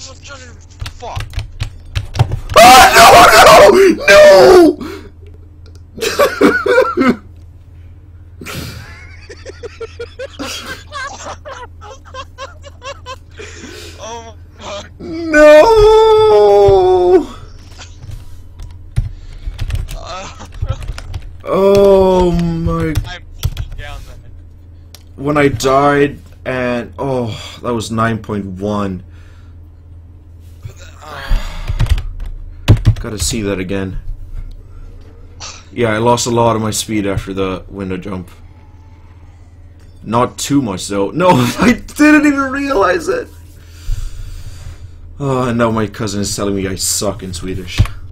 Fuck. Oh no! No! Oh my. No! Oh my. I'm down there. When I died, and oh, that was 9.1. Gotta see that again. Yeah, I lost a lot of my speed after the window jump. Not too much though. No, I didn't even realize it. Oh, and now my cousin is telling me I suck in Swedish.